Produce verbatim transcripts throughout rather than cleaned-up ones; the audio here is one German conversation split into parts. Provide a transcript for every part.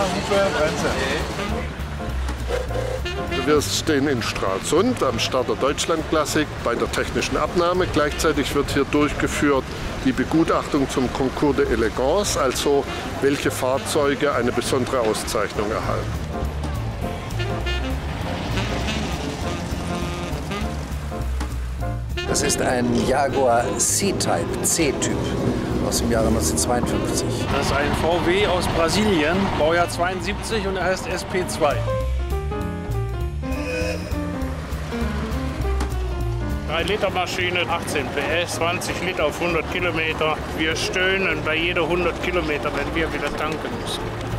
Hupe, Bremse. Wir stehen in Stralsund am Start der Deutschland-Klassik bei der technischen Abnahme. Gleichzeitig wird hier durchgeführt die Begutachtung zum Concours de Elegance, also welche Fahrzeuge eine besondere Auszeichnung erhalten. Das ist ein Jaguar C-Type, C-Typ aus dem Jahre neunzehnhundertzweiundfünfzig. Das ist ein V W aus Brasilien, Baujahr zweiundsiebzig und er heißt S P zwei. drei Liter Maschine, achtzehn P S, zwanzig Liter auf hundert Kilometer. Wir stöhnen bei jeder hundert Kilometer, wenn wir wieder tanken müssen.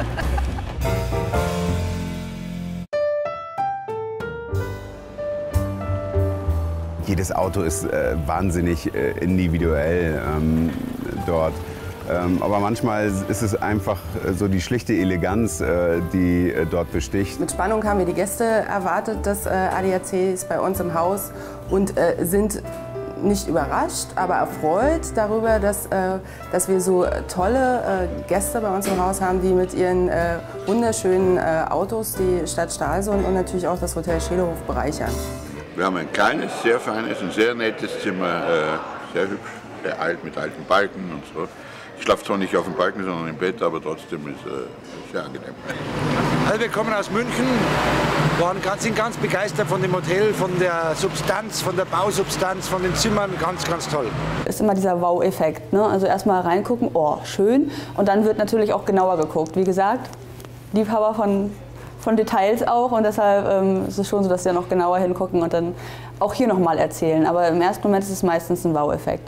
Jedes Auto ist äh, wahnsinnig äh, individuell ähm, dort. Ähm, aber manchmal ist es einfach so die schlichte Eleganz, äh, die äh, dort besticht. Mit Spannung haben wir die Gäste erwartet des äh, A D A Cs bei uns im Haus und äh, sind nicht überrascht, aber erfreut darüber, dass, äh, dass wir so tolle äh, Gäste bei uns im Haus haben, die mit ihren äh, wunderschönen äh, Autos die Stadt Stralsund und natürlich auch das Hotel Scheelehof bereichern. Wir haben ein kleines, sehr feines und sehr nettes Zimmer, äh, sehr hübsch, sehr alt, mit alten Balken und so. Ich schlafe zwar nicht auf dem Balken, sondern im Bett, aber trotzdem ist äh, sehr angenehm. Also wir kommen aus München, waren ganz, sind ganz begeistert von dem Hotel, von der Substanz, von der Bausubstanz, von den Zimmern, ganz, ganz toll. Ist immer dieser Wow-Effekt, ne? Also erstmal reingucken, oh, schön, und dann wird natürlich auch genauer geguckt. Wie gesagt, Liebhaber von von Details auch und deshalb ähm, ist es schon so, dass wir noch genauer hingucken und dann auch hier nochmal erzählen. Aber im ersten Moment ist es meistens ein Wow-Effekt.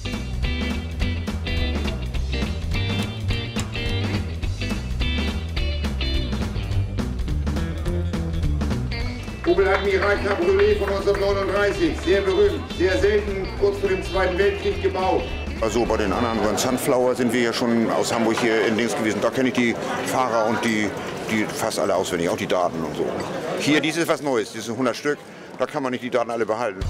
Opel Admiral Cabriolet von neunzehnhundertneununddreißig, sehr berühmt, sehr selten, kurz vor dem Zweiten Weltkrieg gebaut. Also bei den anderen, bei Sunflower sind wir ja schon aus Hamburg hier in Dings gewesen. Da kenne ich die Fahrer und die, die fast alle auswendig, auch die Daten und so. Hier, dies ist was Neues, das sind hundert Stück, da kann man nicht die Daten alle behalten.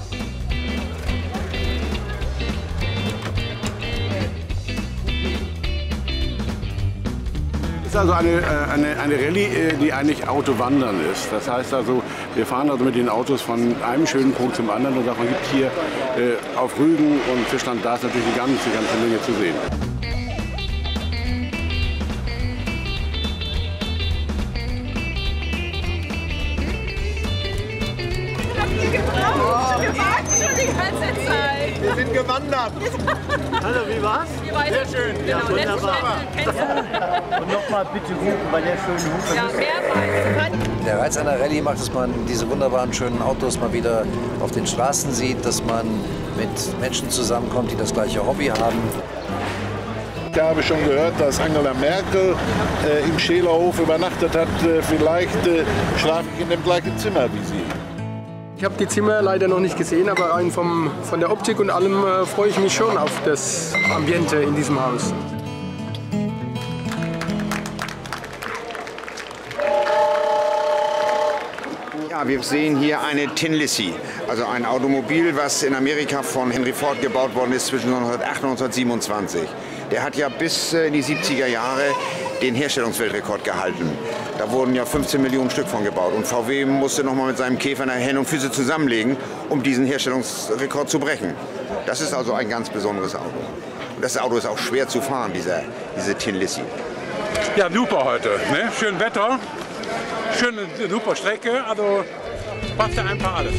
Es ist also eine, eine, eine Rallye, die eigentlich Autowandern ist. Das heißt also, wir fahren also mit den Autos von einem schönen Punkt zum anderen und man gibt hier äh, auf Rügen und Fischland da ist natürlich eine ganze, ganze Menge zu sehen. Wir sind gewandert. Hallo, wie war's? Sehr schön. Ja, wunderbar. Und nochmal bitte hupen bei der schönen Hupe. Ja, mehrmals. Der Reiz einer Rallye macht, dass man diese wunderbaren, schönen Autos mal wieder auf den Straßen sieht, dass man mit Menschen zusammenkommt, die das gleiche Hobby haben. Ich habe schon gehört, dass Angela Merkel äh, im Scheelehof übernachtet hat. Äh, vielleicht äh, schlafe ich in dem gleichen Zimmer wie Sie. Ich habe die Zimmer leider noch nicht gesehen, aber rein vom, von der Optik und allem äh, freue ich mich schon auf das Ambiente in diesem Haus. Ja, wir sehen hier eine Tin Lizzie, also ein Automobil, was in Amerika von Henry Ford gebaut worden ist zwischen neunzehnhundertacht und neunzehnhundertsiebenundzwanzig. Der hat ja bis in die siebziger Jahre den Herstellungsweltrekord gehalten. Da wurden ja fünfzehn Millionen Stück von gebaut und V W musste noch mal mit seinem Käfer Hände und Füße zusammenlegen, um diesen Herstellungsrekord zu brechen. Das ist also ein ganz besonderes Auto. Und das Auto ist auch schwer zu fahren, dieser, diese Tin Lizzie. Ja, super heute. Ne? Schön Wetter, schöne super Strecke, also passt ja einfach alles.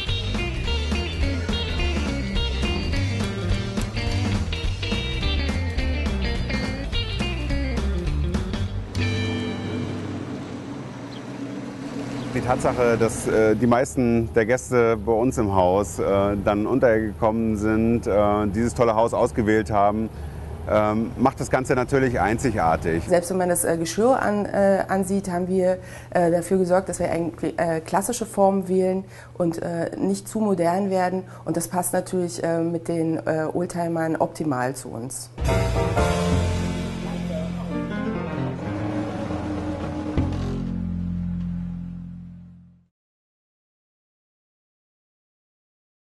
Die Tatsache, dass äh, die meisten der Gäste bei uns im Haus äh, dann untergekommen sind, äh, dieses tolle Haus ausgewählt haben, ähm, macht das Ganze natürlich einzigartig. Selbst wenn man das äh, Geschirr an, äh, ansieht, haben wir äh, dafür gesorgt, dass wir eine äh, klassische Form wählen und äh, nicht zu modern werden. Und das passt natürlich äh, mit den äh, Oldtimern optimal zu uns.